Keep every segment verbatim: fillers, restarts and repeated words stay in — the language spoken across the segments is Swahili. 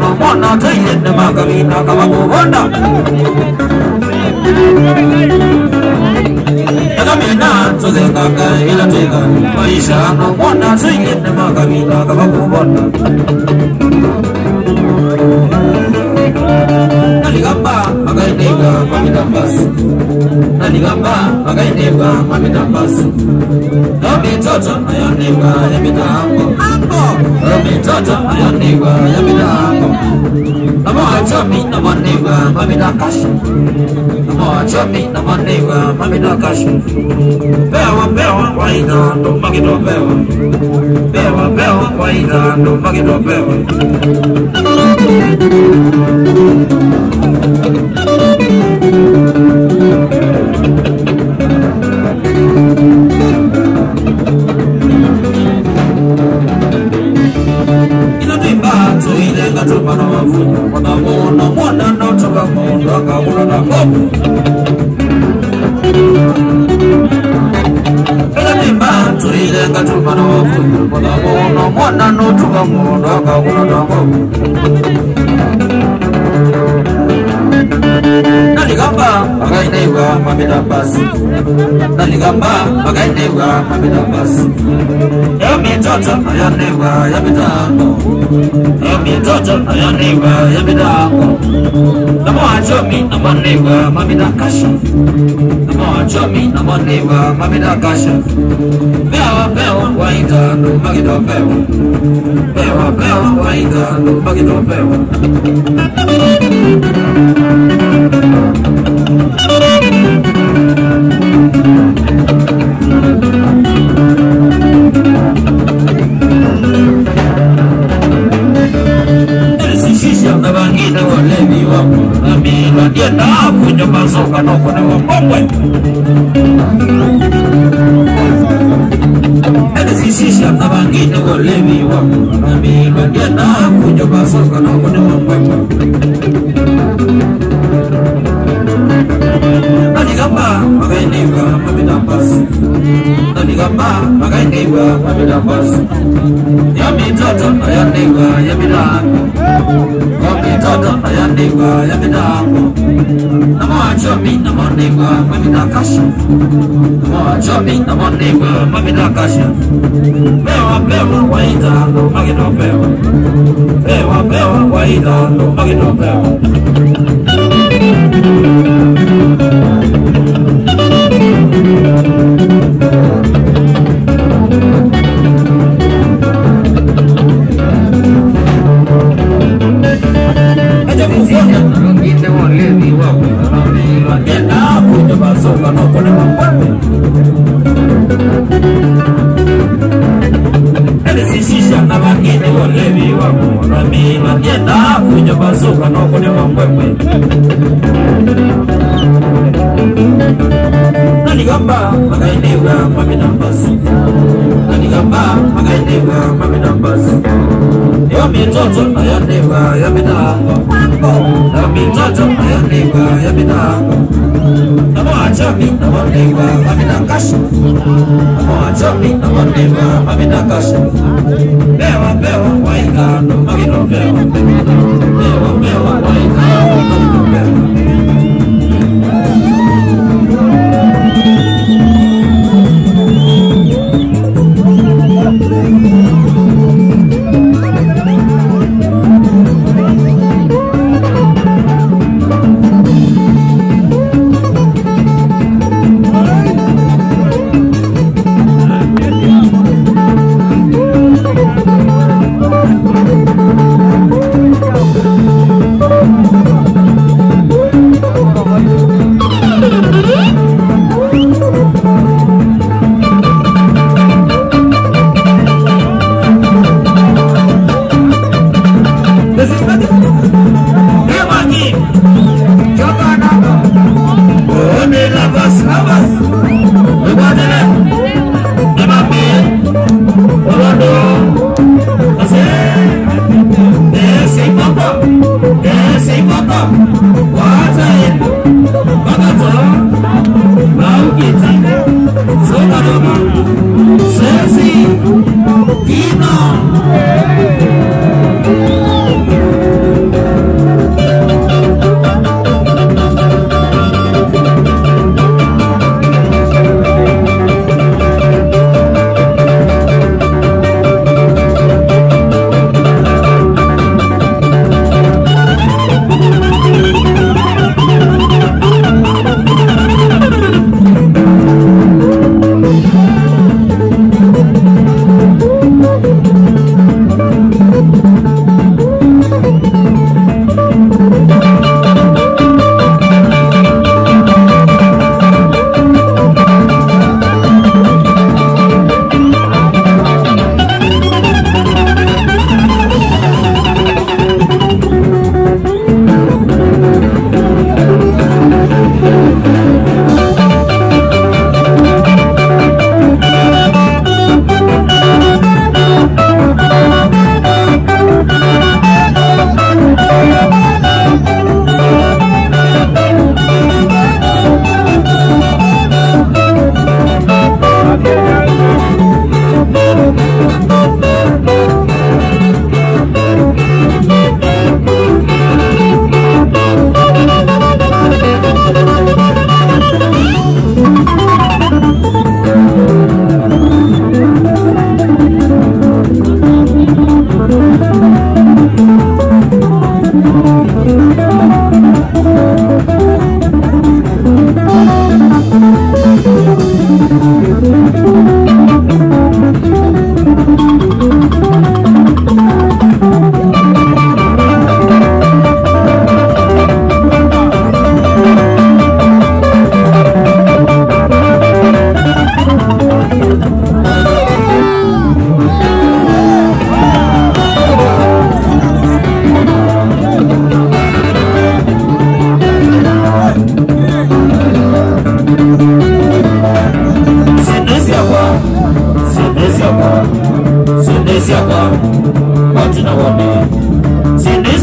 no mwana taile magamina kama kubonda yakamina tuzengaka ila tega maisha no mwana taile magamina kama kubonda naligamba magainega mamitambasi naligamba magainega mamitambasi Robi toto ayonega yamitango Robi toto ayonega yamitango Namo achomi namo nega mamitakashi Namo achomi namo nega mamitakashi Bewa bewa waida no magito bewa Bewa bewa waida no magito bewa Tupana mafuta wana mwana mwana na toka mwana kakula na ngomu Kila timba tuile katupana mafuta wana mwana mwana na toka mwana kakula na ngomu Naligamba magainega mamitambasi Naligamba magainega mamitambasi Yomi toto ayanega yamitango Yomi toto ayanega yamitango Namo achomi namo nega mamitakashi Namo achomi namo nega mamitakashi Bewa bewa waida no magito bewa Bewa bewa waida no magito bewa Sishisha na bangine walevi wako na mila dienda kunyo masoka no kone wambongwe Sishisha na bangine walevi wako na mila dienda kunyo masoka no kone wambongwe Naligamba magainega mamitambasi Naligamba magainega mamitambasi Yami toto ayanega yamitango Yami toto ayanega yamitango Namo achomi namo nega mamitakashi Namo achomi namo nega mamitakashi Bewa bewa waida no magito bewa Bewa bewa waida no magito bewa Sishisha na bangine walevi wako na mila dienda kunyo basoka no kone wambwembwe Naligamba magainega mamitambasi Naligamba magainega mamitambasi Yomi toto ayanega yamitango Yomi toto ayanega yamitango Namo achomi namo nega mamitakashi Namo achomi namo nega mamitakashi Bewa bewa waika no magito bewa Bewa bewa waika no magito bewa Sesi, Dino.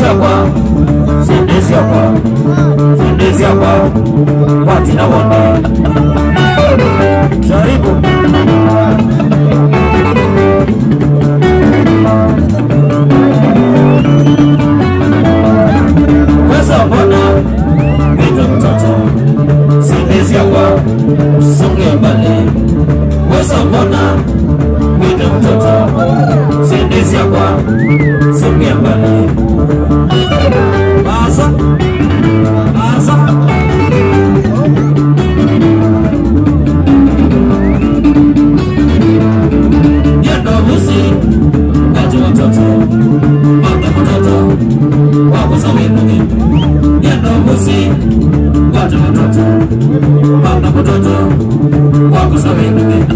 kwa sendezi kwa sendezi kwa wati na wone jaribu weza mbona vita mtoto sendezi kwa songe mbali weza mbona vita mtoto sendezi kwa songe mbali Asa, asa. Yendo musi, watu watoto, mama mtoto, wako sawini. Yendo musi, watu watoto, mama mtoto, wako sawini.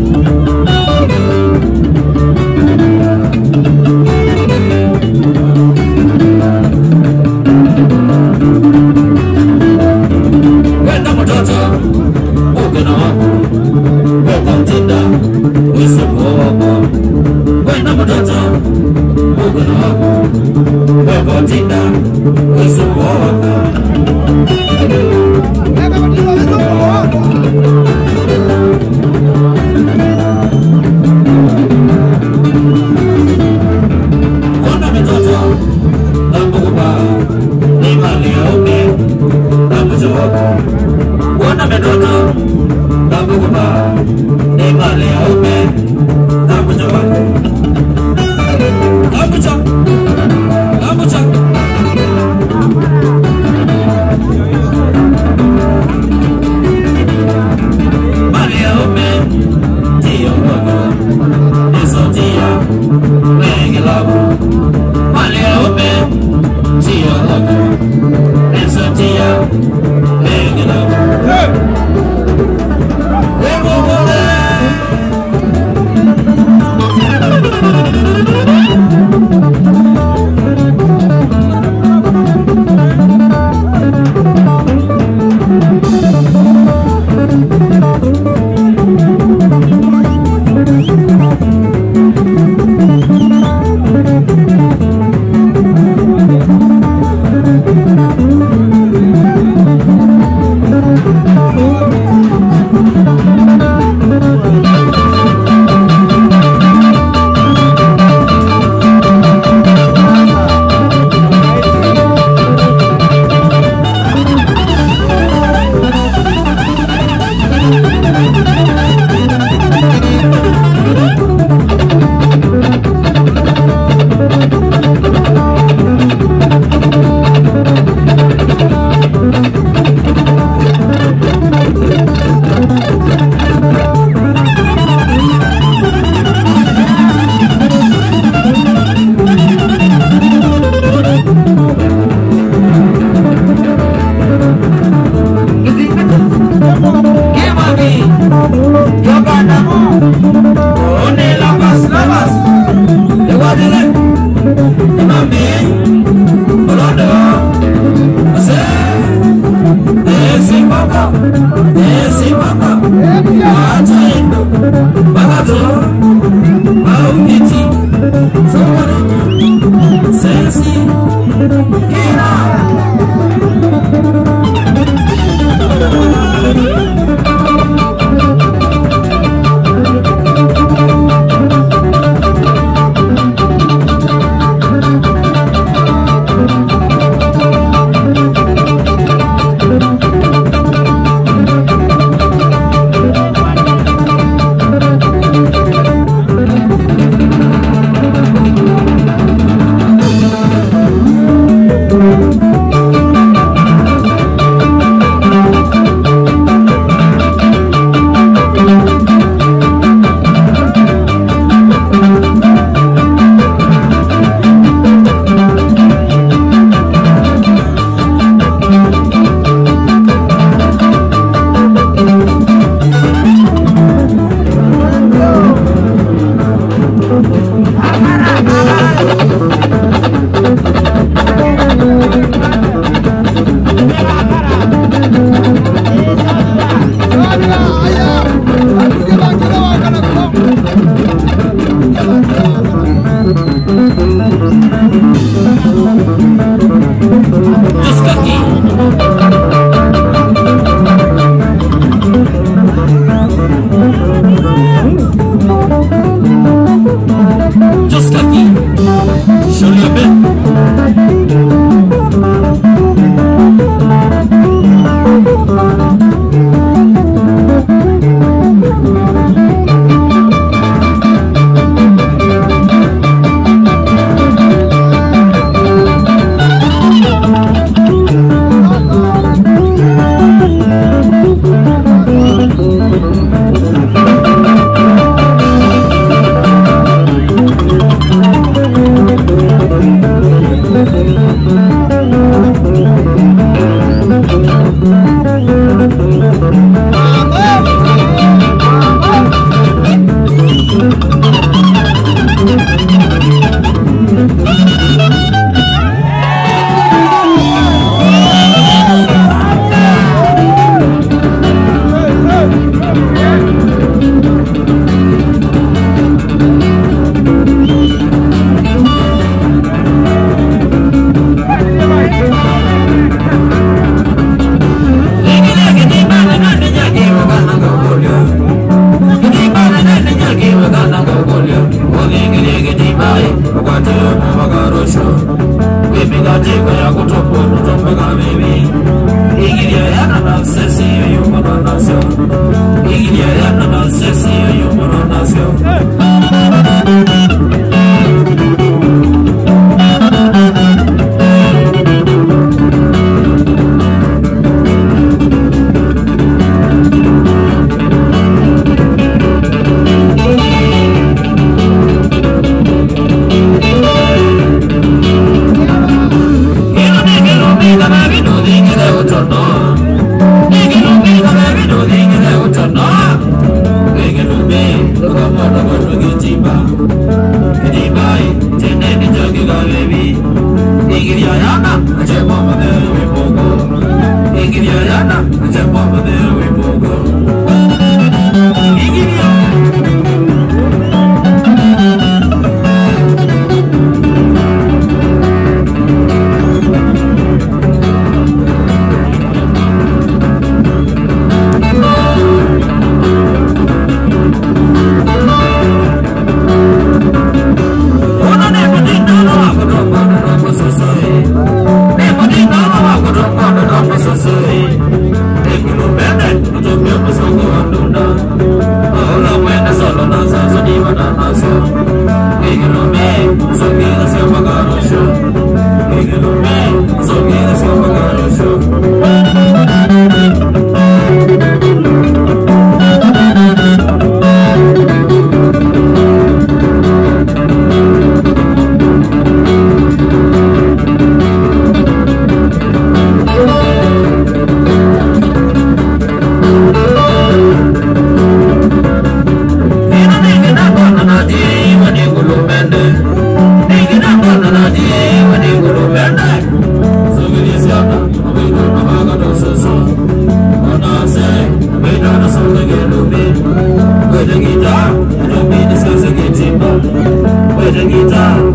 Thank you. ya kutopo kutopo ka baby. Igiria ya na na sexy you mona nasyo. Igiria ya na na sexy you mona nasyo. With the guitar,